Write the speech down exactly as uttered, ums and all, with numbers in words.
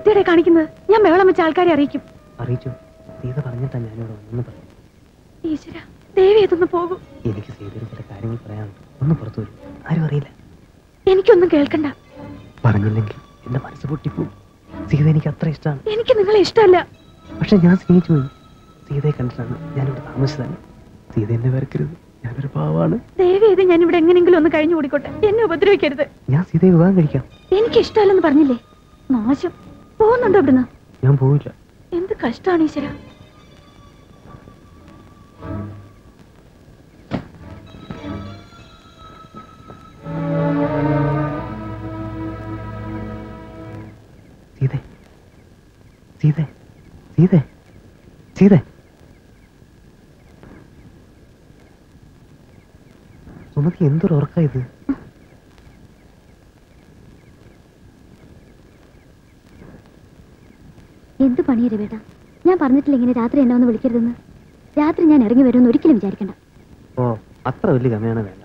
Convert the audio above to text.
വൃത്തിയുടെ കാണിക്കുന്നത്? ഞാൻ ബഹളം വെച്ച ആൾക്കാരെ അറിയിക്കും. അറിയിച്ചു. സീത പറഞ്ഞിട്ടാ ഞാനിവിടെ വന്നെന്ന് പറഞ്ഞു. ഈശ്വര, ദേവി ഇതൊന്ന് പോകും. എനിക്ക് സീതയുടെ ചില കാര്യങ്ങൾ പറയാനുണ്ട്. ഒന്ന് പുറത്തു വരും. ആരും അറിയില്ല. എനിക്കൊന്നും കേൾക്കണ്ട. പറഞ്ഞില്ലെങ്കിൽ എന്റെ മനസ്സ് പൊട്ടിപ്പോവും. സീത എനിക്ക് അത്ര ഇഷ്ടമാണ്. എനിക്ക് നിങ്ങളെ ഇഷ്ടമല്ല. പക്ഷെ ഞാൻ സ്നേഹിച്ചു പോയി. സീതയെ കണ്ടിട്ടാണ് ഞാനിവിടെ താമസിച്ചതാണ്. സീത എന്നെ വെറുക്കരുത്. ഞാനൊരു പാവാണ്. ദേവി ഇത് ഞാൻ ഇവിടെ എങ്ങനെങ്കിലും ഒന്ന് കഴിഞ്ഞു കൂടിക്കോട്ടെ. എന്നെ ഉപദ്രവിക്കരുത്. ഞാൻ സീതയെ വിവാഹം കഴിക്കാം. എനിക്ക് ഇഷ്ടമല്ലെന്ന് പറഞ്ഞില്ലേ? നാശം. പോകുന്നുണ്ടോ ഇവിടുന്ന്? ഞാൻ പോവില്ല. എന്ത് കഷ്ടാണ് ഈശ്വര. സീതേ, സീതേ, സീതേ, സീതേ. സുമതി എന്തൊരു ഉറക്ക ഇത്? എന്ത് പണിയരെ വേട്ടാ? ഞാൻ പറഞ്ഞിട്ടില്ല ഇങ്ങനെ രാത്രി എന്നെ ഒന്ന് വിളിക്കരുതെന്ന്. രാത്രി ഞാൻ ഇറങ്ങി വരുമെന്ന് ഒരിക്കലും വിചാരിക്കണ്ട. ഓ, അത്ര വലിയ ഗമയാണ് വേണ്ട.